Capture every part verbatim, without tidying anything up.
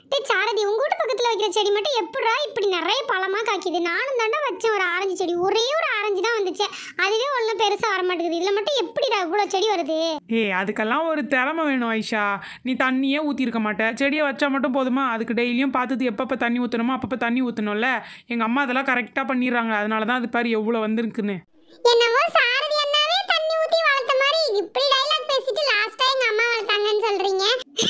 சாரதி உங்க வீட்டு பக்கத்துல வைக்கிற செடி மட்டும் எப்படா இப்படி நிறைய பழமா காய்க்குது? நானும் தாண்டா வச்சேன் ஒரு ஆரஞ்சு செடி, ஒரே ஒரு ஆரஞ்சு தான் வந்துச்சு, அதுவே ஒன்றும் பெருசா வர மாட்டேங்குது. இதுல மட்டும் எப்படிடா இவ்வளவு செடி வருது? ஏய் அதுக்கெல்லாம் ஒரு திறமை வேணும் ஐஷா. நீ தண்ணியே ஊற்றி இருக்க மாட்டேன், செடியை வச்சா மட்டும் போதுமா? அதுக்கு டெய்லியும் பார்த்துட்டு எப்பப்போ தண்ணி ஊற்றணுமோ அப்பப்போ தண்ணி ஊற்றணும்ல. எங்கள் அம்மா அதெல்லாம் கரெக்டாக பண்ணிடுறாங்க, அதனால தான் அது பாரு எவ்வளோ வந்திருக்குன்னு. என்னமோ சாரதி அண்ணாவே தண்ணி ஊத்தி வளர்த்த மாதிரி இப்படி டைலாக் பேசிட்டு லாஸ்டா எங்க அம்மா வளர்த்தாங்கன்னு சொல்றீங்க.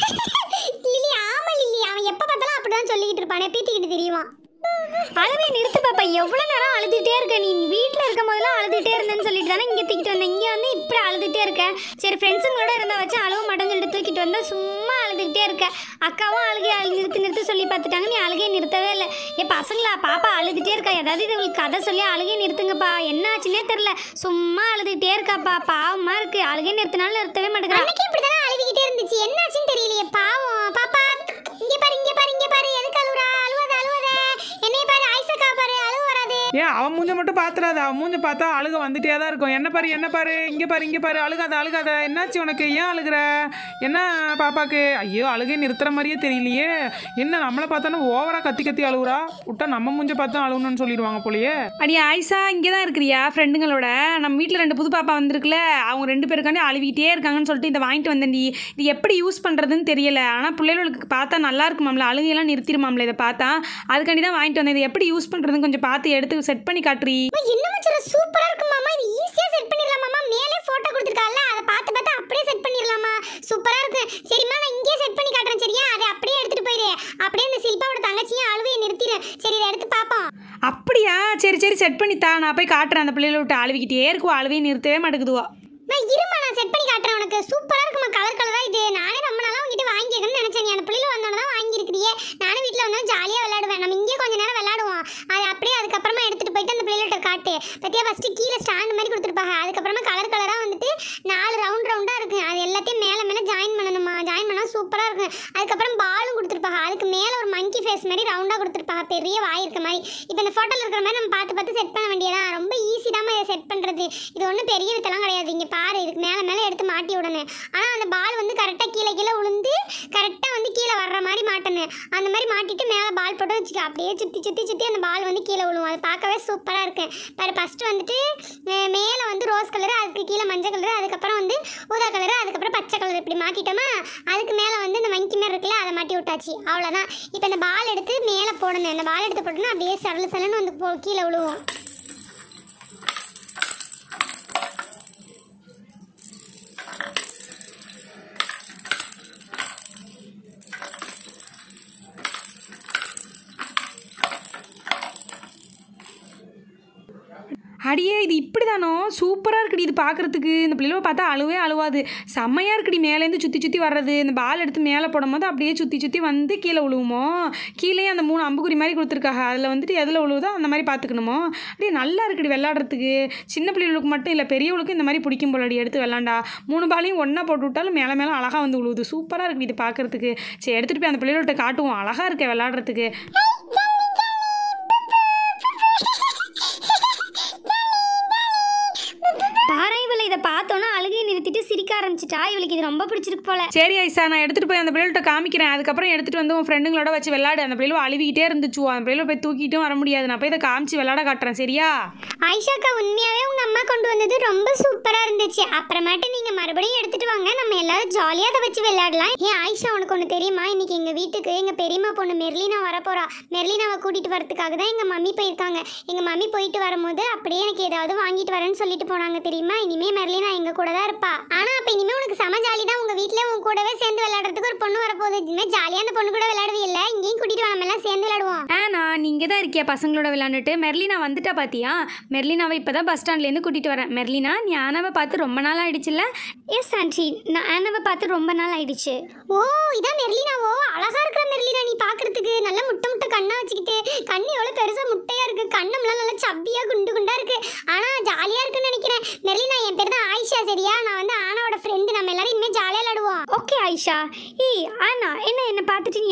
லிலி ஆமா லிலி, அவன் எப்ப பார்த்தாலும் அப்படிதான் சொல்லிக்கிட்டு இருப்பானே, பீத்திக்கிட்டு தெரியுமா? அழுவே நிறுத்து பாப்பா, எவ்வளோ நேரம் அழுதுகிட்டே இருக்க? நீ வீட்டில் இருக்கும் போதெல்லாம் அழுதுகிட்டே இருந்தேன்னு சொல்லிட்டு தானே இங்கே தூக்கிட்டு வந்தேன். இங்கே வந்து இப்படி அழுதுகிட்டே இருக்க. சரி ஃப்ரெண்ட்ஸுங்களோட இருந்தால் வச்சு அழுவ மாட்டேன்னு சொல்லிட்டு தூக்கிட்டு வந்தால் சும்மா அழுதுகிட்டே இருக்க. அக்காவும் அழுகை அழு நிறுத்து நிறுத்து சொல்லி பார்த்துட்டாங்க, நீ அழுகையை நிறுத்தவே இல்லை. ஏ பசங்களா, பாப்பா அழுதுகிட்டே இருக்கா, ஏதாவது இது உங்களுக்கு கதை சொல்லி அழுகை நிறுத்துங்கப்பா. என்ன ஆச்சுன்னே தெரில, சும்மா அழுதுகிட்டே இருக்காப்பா, பாவமாக இருக்குது. அழுகை நிறுத்தினாலும் நிறுத்தவே மாட்டேங்கிறா. அன்னைக்கு இப்படி தானே அழுதுகிட்டே இருந்துச்சு, என்னாச்சுன்னு தெரியலையே பாவம். பாப்பா இங்கே பாரு இங்கே பாரு இங்கே பாரு, எதுக்கு அழுவுறா? அழுவாத அழுவாத, என்னைய பாரு, ஆயிஷாக்கா பாரு, அழுவ வராது. ஏன் அவன் மூஞ்ச மட்டும் பார்த்துடாத, அவன் மூஞ்ச பார்த்தா அழுக வந்துட்டே தான் இருக்கும். என்ன பாரு என்ன பாரு, இங்கே பாரு இங்கே பாரு, அழுகாத அழுகாத. என்னாச்சு உனக்கு, ஏன் அழுகிற? என்ன பாப்பாக்கு? ஐயோ அழுகை நிறுத்துற மாதிரியே தெரியலையே. என்ன நம்மளை பார்த்தானே ஓவராக கத்தி கத்தி அழுகுறா, விட்டா நம்ம மூஞ்ச பார்த்தா அழுகணும்னு சொல்லிடுவாங்க போலயே. அடி ஆயிஷா இங்கே தான் இருக்கிறியா ஃப்ரெண்டுங்களோட? நம்ம வீட்டில் ரெண்டு புது பாப்பா வந்திருக்குல்ல, அவங்க ரெண்டு பேருக்காண்டி அழுவிட்டே இருக்காங்கன்னு சொல்லிட்டு இதை வாங்கிட்டு வந்தேன்டி. இது எப்படி யூஸ் பண்ணுறதுன்னு தெரியல, ஆனால் பிள்ளைகளுக்கு பார்த்தா நல்லா இருக்குமாம்ல, அழுகையெல்லாம் நிறுத்திடுமாம்ல இதை பார்த்தா. அதுக்காண்டி தான் வாங்கிட்டு வந்தேன். இதை எப்படி யூஸ் பண்ணுறதுன்னு கொஞ்சம் பார்த்து எடுத்து செட் பண்ணி காட்டுறீ. என்னமா சொல்ற, சூப்பரா இருக்கு மாமா, இது ஈஸியா செட் பண்ணிரலாம் மாமா. மேலே போட்டோ கொடுத்திருக்கால, அத பார்த்து பார்த்து அப்படியே செட் பண்ணிரலாமா, சூப்பரா இருக்கு. சரிமா நான் இங்கே செட் பண்ணி காட்டுறேன் சரியா? அதை அப்படியே எடுத்துட்டு போயிரு, அப்படியே அந்த சில்பாவோட தங்கச்சியும் அழுவையை நிறுத்திடு. சரி இதை எடுத்து பாப்போம். அப்படியா? சரி சரி செட் பண்ணித்தா, நான் போய் காட்டுறேன். அந்த பிள்ளைகளை விட்டு அழுவிக்கிட்டே இருக்குவா, அழுவையை நிறுத்தவே மாட்டேங்குதுவா. நான் இருமா நான் செட் பண்ணி காட்டுறேன் உனக்கு. சூப்பரா இருக்குமா, கலர் கலரா. இது நானே ரொம்ப நாளா உங்ககிட்ட வாங்கிக்கணும்னு நினைச்சேன். நீ அந்த பிள்ளைல வந்தோட தான் வாங்கியிருக்கிறியே. நானும் வீட்டில் வந்தாலும் ஜாலியாக விளையாடுவேன். நம்ம இங்கே கொஞ்ச நேரம் விளையாடுவோம், அது அப்படியே அதுக்கப்புறமா எடுத்துட்டு போயிட்டு அந்த பிள்ளைகிட்ட காட்டு. பத்தியா ஃபர்ஸ்ட் கீழே ஸ்டாண்ட் மாதிரி கொடுத்துருப்பாங்க, அதுக்கப்புறமா கலர் கலராக வந்துட்டு நாலு ரவுண்ட் ரவுண்டாக இருக்குது. அது எல்லாத்தையும் மேலே மேலே ஜாயின் பண்ணணுமா, ஜாயின் பண்ணால் சூப்பராக இருக்கும். அதுக்கப்புறம் பாலும் கொடுத்துருப்பாங்க, அதுக்கு மேலே ஒரு மங்கி ஃபேஸ் மாதிரி ரவுண்டாக கொடுத்துருப்பாங்க, பெரிய வாய் இருக்க மாதிரி. இப்போ இந்த ஃபோட்டோவில் இருக்கிற மாதிரி நம்ம பார்த்து பார்த்து செட் பண்ண வேண்டியதான். ரொம்ப ஈஸி தான் இதை செட் பண்ணுறது. இது ஒன்றும் பெரிய வித்தெல்லாம் கிடையாது. இங்கே பாரு, இதுக்கு மேலே மேலே எடுத்து மாட்டி விடணும். ஆனால் அந்த பால் வந்து கரெக்டாக கீழே கீழே விழுந்து கரெக்டாக வந்து கீழே வர்ற மாதிரி மாட்டணும். அந்த மாதிரி மாட்டிட்டு மேலே பால் போட்டு வச்சுக்க, அப்படியே சுற்றி சுற்றி சுற்றி அந்த பால் வந்து கீழே விழுவும். அது பார்க்கவே சூப்பராக இருக்கும். பாரு ஃபஸ்ட்டு வந்துட்டு மேலே வந்து ரோஸ் கலரு, அதுக்கு கீழே மஞ்சள் கலரு, அதுக்கப்புறம் வந்து ஊதா கலரு, அதுக்கப்புறம் பச்சை கலர் இப்படி மாட்டிட்டோமா. அதுக்கு மேலே வந்து இந்த மங்கி மாதிரி இருக்குல்ல, அதை மாட்டி விட்டாச்சு, அவ்வளோதான். இப்போ இந்த பால் எடுத்து மேலே போடணும். இந்த பால் எடுத்து போட்டோன்னா அப்படியே சரளு சரலுன்னு வந்து போ கீழே விழுவோம். அடியே இது இப்படி தானோ, சூப்பராக இருக்குடி இது பார்க்குறதுக்கு. இந்த பிள்ளைகளை பார்த்தா அழுவே அழுவாது, செம்மையாக இருக்குடி. மேலேருந்து சுற்றி சுற்றி வர்றது, இந்த பால் எடுத்து மேலே போடும் போது அப்படியே சுற்றி சுற்றி வந்து கீழே விழுவுமோ. கீழே அந்த மூணு அம்புக்குறி மாதிரி கொடுத்துருக்காங்க, அதில் வந்துட்டு எதில் விழுவுதோ அந்த மாதிரி பார்த்துக்கணுமோ. அப்படியே நல்லா இருக்குடி விளாட்றதுக்கு. சின்ன பிள்ளைகளுக்கு மட்டும் இல்லை, பெரியவளுக்கும் இந்த மாதிரி பிடிக்கும் போலடி எடுத்து விளாண்டா. மூணு பாலையும் ஒன்றா போட்டு விட்டாலும் மேலே மேலே அழகாக வந்து விழுவுது, சூப்பராக இருக்குது இது பார்க்குறதுக்கு. சரி எடுத்துகிட்டு போய் அந்த பிள்ளைகள்கிட்ட காட்டுவோம், அழகாக இருக்கே விளாட்றதுக்கு. இதை பார்த்தோன்னா அழுகையை நிறுத்திட்டு சிரிக்க ஆரம்பிச்சிட்டா. இவளுக்கு இது ரொம்ப பிடிச்சிருக்கு போல. சரி ஐசா, நான் எடுத்துகிட்டு போய் அந்த பிள்ளைகிட்ட காமிக்கிறேன். அதுக்கப்புறம் எடுத்துகிட்டு வந்து உன் ஃப்ரெண்டுங்களோட வச்சு விளையாடு. அந்த பிள்ளைகள் அழுவிக்கிட்டே இருந்துச்சு, அந்த பிள்ளைகளை போய் தூக்கிட்டும் வர முடியாது. நான் போய் இதை காமிச்சு விளையாட காட்டுறேன் சரியா? ஆயிஷாக்கா உண்மையாகவே உங்கள் அம்மா கொண்டு வந்தது ரொம்ப சூப்பராக இருந்துச்சு. அப்புறமேட்டு நீங்கள் மறுபடியும் எடுத்துகிட்டு வாங்க, நம்ம எல்லாரும் ஜாலியாக அதை வச்சு விளையாடலாம். ஏன் ஆயிஷா உனக்கு ஒன்று தெரியுமா? இன்றைக்கி எங்கள் வீட்டுக்கு எங்கள் பெரியம்மா பொண்ணு மெர்லினா வரப்போகிறா. மெர்லினாவை கூட்டிகிட்டு வரதுக்காக தான் எங்கள் மம்மி போயிருக்காங்க. எங்கள் மம்மி போயிட்டு வரும்போது அப்படியே எனக்கு ஏதாவது வாங்கிட்டு வரேன்னு சொல்லிட்டு போனாங்க தெரியுமா? இனிமேல் மெர்லினா எங்கள் கூட தான் இருப்பா. ஆனால் அப்போ இனிமேல் உனக்கு செம ஜாலி தான். உங்கள் வீட்டில் உங்க கூடவே சேர்ந்து விளையாடுறதுக்கு ஒரு பொண்ணு வரப்போகுது. இனிமேல் ஜாலியாக அந்த பொண்ணு கூட விளையாடுவே இல்லை, இங்கேயும் கூட்டிகிட்டு வா, நம்ம எல்லாம் சேர்ந்து விளையாடுவோம். ஆ நான் நீங்கள் தான் இருக்கியா பசங்களோட விளையாண்டுட்டு? மெர்லினா வந்துட்டா பார்த்தியா? மெர்லினாவை இப்போ தான் பஸ் ஸ்டாண்ட்லேருந்து கூட்டிகிட்டு வரேன். மெர்லினா, நீ ஆனாவை பார்த்து ரொம்ப நாள் ஆயிடுச்சுல்ல? எஸ் ஆண்டி, நான் ஆனாவை பார்த்து ரொம்ப நாள் ஆயிடுச்சு. ஓ இதான் மெர்லினாவோ? அழகா இருக்கிற மெர்லினா நீ பார்க்கறதுக்கு. நல்லா முட்டை முட்டை கண்ணா வச்சுக்கிட்டு, கண்ணு எவ்வளோ பெருசாக முட்டையாக இருக்குது, கண்ணம்லாம் நல்லா சப்பியாக குண்டு குண்டாக இருக்குது. ஆனால் ஜாலியாக இருக்குன்னு நினைக்கிறேன். மெர்லினா என் பேர் தான் ஆயிஷா சரியா? நான் வந்து ஆனாவோட ஃப்ரெண்டு. நம்ம எல்லாரும் இனிமேல் ஜாலியாக விளையாடுவோம். ஓகே ஆயிஷா. ஏய் ஆனா என்ன என்னை பார்த்துட்டு நீ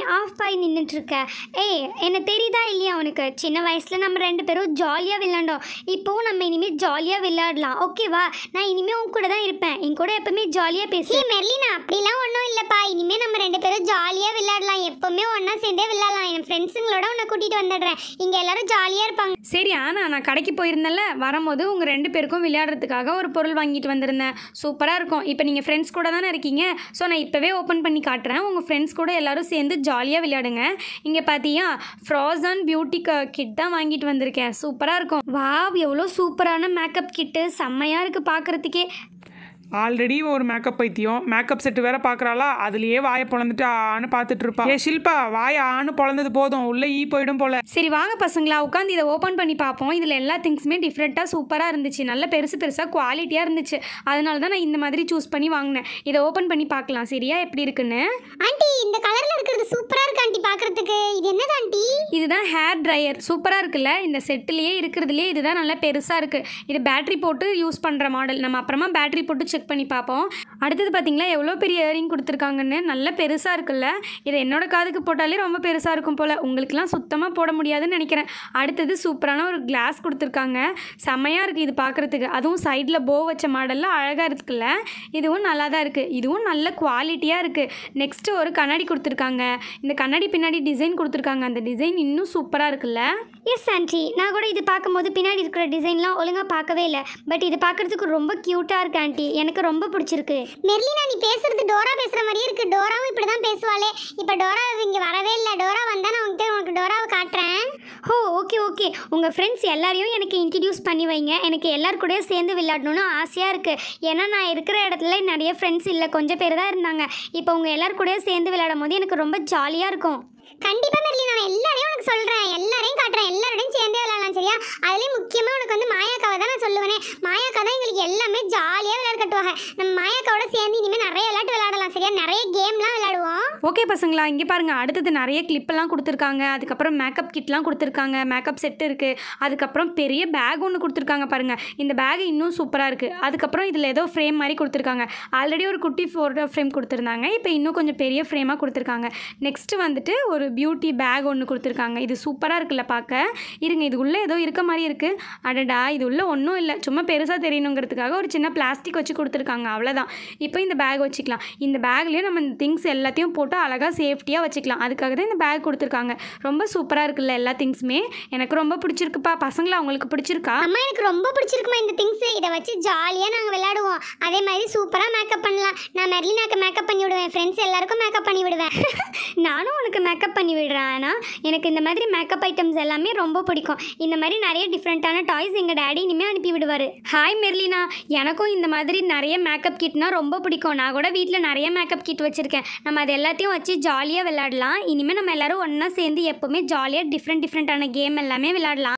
ஆஃப் பாய் நின்றுட்டு இருக்க? ஏய், என்ன தெரியுதா இல்லையா உனக்கு? சின்ன வயசில் நம்ம ரெண்டு பேரும் ஜாலியாக விளையாண்டோம். இப்போவும் நம்ம இனிமேல் ஜாலியாக விளையாடலாம், ஓகேவா? நான் இனிமேல் உன் கூட தான் இருப்பேன். என் கூட எப்பவுமே ஜாலியாக பேசி. மெர்லினா, அப்படிலாம் ஒன்றும் இல்லைப்பா. இனிமேல் நம்ம ரெண்டு பேரும் ஜாலியாக விளையாடலாம். எப்பவுமே ஒன்றா சேர்ந்தே விளையாடலாம். என் ஃப்ரெண்ட்ஸுங்களோட உன்னை கூட்டிகிட்டு வந்துடுறேன். இங்கே எல்லாரும் ஜாலியாக இருப்பாங்க. சரி, ஆனால் நான் கடைக்கு போயிருந்தேன்ல, வரும்போது உங்கள் ரெண்டு பேருக்கும் விளையாடுறதுக்காக ஒரு பொருள் வாங்கிட்டு வந்திருந்தேன். சூப்பராக இருக்கும். இப்போ நீங்கள் ஃப்ரெண்ட்ஸ் கூட தானே இருக்கீங்க. ஸோ நான் இப்போவே ஓப்பன் பண்ணி காட்டுறேன். உங்கள் ஃப்ரெண்ட்ஸ் கூட எல்லோரும் சேர்ந்து ஜாலியாக விளையாடுங்க. இங்கே பார்த்தியா, ஃப்ரோசன் பியூட்டி கிட் தான் வாங்கிட்டு வந்திருக்கேன். சூப்பராக இருக்கும். வாவ், எவ்வளோ சூப்பரான மேக்கப் கிட்டு, செம்மையாக இருக்குது பார்க்குறதுக்கே. ஆல்ரெடி ஒரு மேக்கப் பைத்தியம், மேக்கப் செட்டு வேற பார்க்குறாளா, அதுலேயே வாயை பொழந்துட்டு ஆன்னு பார்த்துட்டு இருப்பா. ஏ ஷில்பா, வாயை ஆன்னு பொழந்தது போதும், உள்ளே ஈ போயிடும் போல. சரி வாங்க பசங்களா, உட்காந்து இதை ஓப்பன் பண்ணி பார்ப்போம். இதில் எல்லா திங்ஸுமே டிஃப்ரெண்ட்டாக சூப்பராக இருந்துச்சு. நல்ல பெருசு பெருசாக குவாலிட்டியாக இருந்துச்சு. அதனால தான் நான் இந்த மாதிரி சூஸ் பண்ணி வாங்கினேன். இதை ஓப்பன் பண்ணி பார்க்கலாம் சரியா, எப்படி இருக்குன்னு. ஆண்டி, இந்த கலரில் இருக்கிறது சூப்பராக இருக்கு ஆண்டி பார்க்குறதுக்கு. இது என்னது ஆண்டி? இதுதான் ஹேர் ட்ரையர். சூப்பராக இருக்குல்ல? இந்த செட்டுலேயே இருக்கிறதுலேயே இதுதான் நல்லா பெருசாக இருக்குது. இது பேட்டரி போட்டு யூஸ் பண்ணுற மாடல். நம்ம அப்புறமா பேட்டரி போட்டு செக் பண்ணி பார்ப்போம். அடுத்தது பார்த்தீங்களா எவ்வளோ பெரிய இயரிங் கொடுத்துருக்காங்கன்னு. நல்ல பெருசாக இருக்குல்ல? இதை என்னோட காதுக்கு போட்டாலே ரொம்ப பெருசாக இருக்கும் போல். உங்களுக்குலாம் சுத்தமாக போட முடியாதுன்னு நினைக்கிறேன். அடுத்தது சூப்பரான ஒரு கிளாஸ் கொடுத்துருக்காங்க. செம்மையாக இருக்குது இது பார்க்குறதுக்கு. அதுவும் சைடில் போ வச்ச மாடலில் அழகாக இருக்குல்ல? இதுவும் நல்லா தான் இருக்குது. இதுவும் நல்ல குவாலிட்டியாக இருக்குது. நெக்ஸ்ட்டு ஒரு கண்ணாடி கொடுத்துருக்காங்க. இந்த கண்ணாடி பின்னாடி டிசைன் கொடுத்துருக்காங்க. அந்த டிசைன் இன்னும் சூப்பராக இருக்குல்ல? எஸ் ஆண்டி, நான் கூட இது பார்க்கும்போது பின்னாடி இருக்கிற டிசைன்லாம் ஒழுங்காக பார்க்கவே இல்லை. பட் இது பார்க்குறதுக்கு ரொம்ப க்யூட்டாக இருக்கு ஆண்டி. எனக்கு ரொம்ப பிடிச்சிருக்கு. மெர்லினா, நீ பேசுறது டோரா பேசுற மாதிரியே இருக்கு. டோராவும் இப்படி தான் பேசுவாளே. இப்போ டோரா இங்கே வரவே இல்லை. டோரா வந்தா நான் உங்ககிட்ட உனக்கு டோராவை காட்டுறேன். Oh okay okay. உங்கள் ஃப்ரெண்ட்ஸ் எல்லாரையும் எனக்கு இன்ட்ரடியூஸ் பண்ணி வைங்க. எனக்கு எல்லார் கூடயும் சேர்ந்து விளையாடணும்னு ஆசையாக இருக்குது. ஏன்னா நான் இருக்கிற இடத்துல நிறைய ஃப்ரெண்ட்ஸ் இல்லை, கொஞ்சம் பேர் தான் இருந்தாங்க. இப்போ உங்கள் எல்லார் கூடயும் சேர்ந்து விளையாடும் போது எனக்கு ரொம்ப ஜாலியாக இருக்கும். கண்டிப்பா மெர்லினா, நான் எல்லாரையும் உனக்கு சொல்றேன், எல்லாரையும் காட்டுறேன், எல்லாரோடையும் சேர்ந்தே விளையாடலாம் சரியா? அதுலேயும் முக்கியமாக உனக்கு வந்து மாயாக்காவை தான் நான் சொல்லுவேனே. மாயாக்கா தான் எங்களுக்கு எல்லாமே ஜாலியாக விளையாட கட்டுவாங்க. நம்ம மாயாக்காவோட சேர்ந்து இனிமேல் நிறைய விளையாட்டு விளையாடலாம் சரியா? நிறைய கேம்லாம் விளையாடுவோம். ஓகே பசங்களா, இங்கே பாருங்கள். அடுத்தது நிறைய கிளிப்பெல்லாம் கொடுத்துருக்காங்க. அதுக்கப்புறம் மேக்கப் கிட்லாம் கொடுத்துருக்காங்க. மேக்கப் செட்டு இருக்குது. அதுக்கப்புறம் பெரிய பேக் ஒன்று கொடுத்துருக்காங்க பாருங்கள். இந்த பேக் இன்னும் சூப்பராக இருக்குது. அதுக்கப்புறம் இதில் ஏதோ ஃப்ரேம் மாதிரி கொடுத்துருக்காங்க. ஆல்ரெடி ஒரு குட்டி ஃபோட்டோ ஃப்ரேம் கொடுத்துருந்தாங்க. இப்போ இன்னும் கொஞ்சம் பெரிய ஃப்ரேமாக கொடுத்துருக்காங்க. நெக்ஸ்ட்டு வந்துட்டு ஒரு பியூட்டி பேக் ஒன்று கொடுத்துருக்காங்க. இது சூப்பராக இருக்குல்ல பார்க்க? இருங்க, இது உள்ளே ஏதோ இருக்க மாதிரி இருக்குது. அடடா, இது உள்ளே ஒன்றும் இல்லை, சும்மா பெருசாக தெரியணுங்கிறதுக்காக ஒரு சின்ன பிளாஸ்டிக் வச்சு கொடுத்துருக்காங்க, அவ்வளோதான். இப்போ இந்த பேக் வச்சுக்கலாம். இந்த பேக்லேயும் நம்ம இந்த திங்ஸ் எல்லாத்தையும் போட்டு அழகாக சேஃப்டியாக வச்சுக்கலாம். அதுக்காக தான் இந்த பேக் கொடுத்துருக்காங்க. ரொம்ப சூப்பராக இருக்குல்ல எல்லா திங்ஸுமே? எனக்கு ரொம்ப பிடிச்சிருக்குப்பா. பசங்களா, உங்களுக்கு பிடிச்சிருக்கா? அம்மா, எனக்கு ரொம்ப பிடிச்சிருக்குமா இந்த திங்ஸ். இதை வச்சு ஜாலியாக நாங்கள் விளையாடுவோம். அதே மாதிரி சூப்பராக மேக்கப் பண்ணலாம். நான் மெர்லினாக்கு மேக்கப் பண்ணி விடுவேன். ஃப்ரெண்ட்ஸ் எல்லாருக்கும் மேக்கப் பண்ணி விடுவேன். நானும் உனக்கு மேக்கப் பண்ணி விடுறேன். ஆனால் எனக்கு இந்த மாதிரி மேக்கப் ஐட்டம்ஸ் எல்லாமே ரொம்ப பிடிக்கும். இந்த மாதிரி நிறைய டிஃப்ரெண்ட்டான டாய்ஸ் எங்கள் டேடி இனிமேல் அனுப்பி விடுவார். ஹாய் மெர்லினா, எனக்கும் இந்த மாதிரி நிறைய மேக்கப் கிட்னால் ரொம்ப பிடிக்கும். நான் கூட வீட்டில் நிறைய மேக்கப் கிட் வச்சுருக்கேன். நம்ம அது எல்லாத்தையும் வச்சு ஜாலியாக விளையாடலாம். இனிமேல் நம்ம எல்லோரும் ஒன்றா சேர்ந்து எப்போவுமே ஜாலியாக டிஃப்ரெண்ட் டிஃப்ரெண்ட்டான கேம் எல்லாமே விளையாடலாம்.